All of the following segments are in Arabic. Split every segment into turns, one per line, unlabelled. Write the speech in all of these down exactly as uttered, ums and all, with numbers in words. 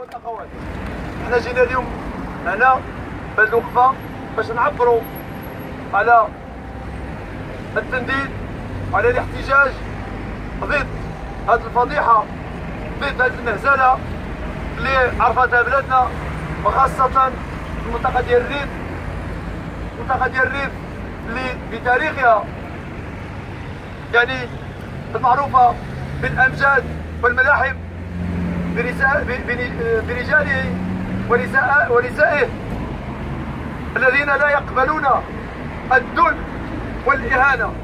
والاخوات، حنا جينا اليوم هنا بهذه الوقفه باش نعبروا على التنديد وعلى الاحتجاج ضد هذه الفضيحه، ضد هذه المهزله اللي عرفتها بلادنا، وخاصه المنطقه ديال الريف. المنطقه ديال الريف اللي بتاريخها يعني المعروفه بالامجاد والملاحم برجاله ونساء ونسائه الذين لا يقبلون الذل والإهانة.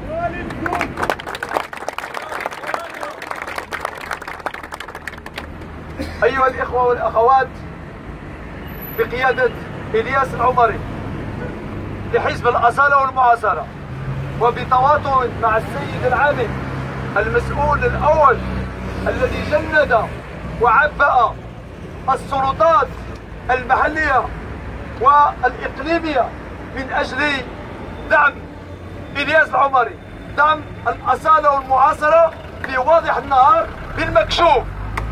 أيها الإخوة والأخوات، بقيادة إلياس العمري لحزب الأصالة والمعاصرة، وبتواطؤ مع السيد العامل المسؤول الأول الذي جند وعبأ السلطات المحلية والإقليمية من أجل دعم إلياس العمري، دعم الأصالة والمعاصرة في واضح النهار بالمكشوف.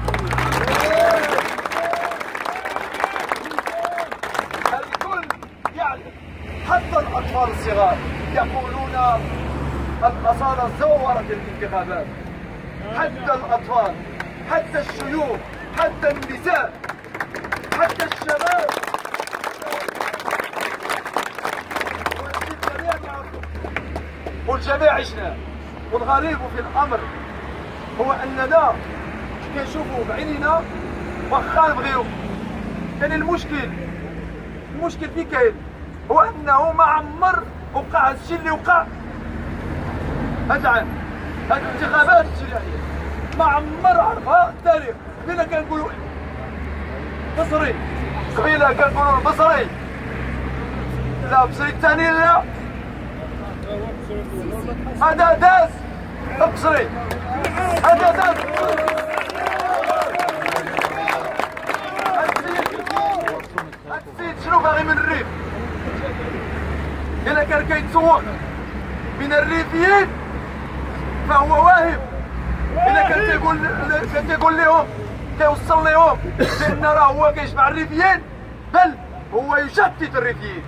الكل يعلم، حتى الأطفال الصغار يقولون الأصالة زورت الانتخابات، حتى الأطفال، حتى الشيوخ، حتى النساء، حتى الشباب، والجميع عشنا. والغريب في الامر هو اننا كنشوفوا بعيننا واخا نبغيو. يعني المشكل المشكل فين كاين؟ هو انه ما عمر وقع هذا الشيء اللي وقع هذا العام، هذه الانتخابات التشريعيه ما عمر عرفها التاريخ. قبيله كنقولوا بصري، قبيله كنقولوا البصري، لا بصري الثاني لا، هذا داز بصري، هذا داز هاد السيد شنو باغي من الريف؟ إلا كان كيتسوق من الريفيين فهو واهم. إلا كان تيقول كان تيقول لهم كيوصل لهم بأن راه هو كيجمع الريفيين، بل هو يشتت الريفيين.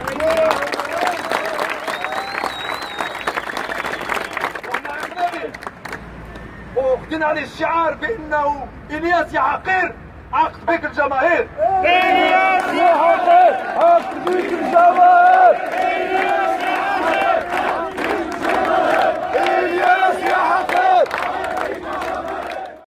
وخدينا عليه الشعار بأنه إلياس يا حقير عاقد بك الجماهير. إلياس يا حقير عاقد بك الجماهير.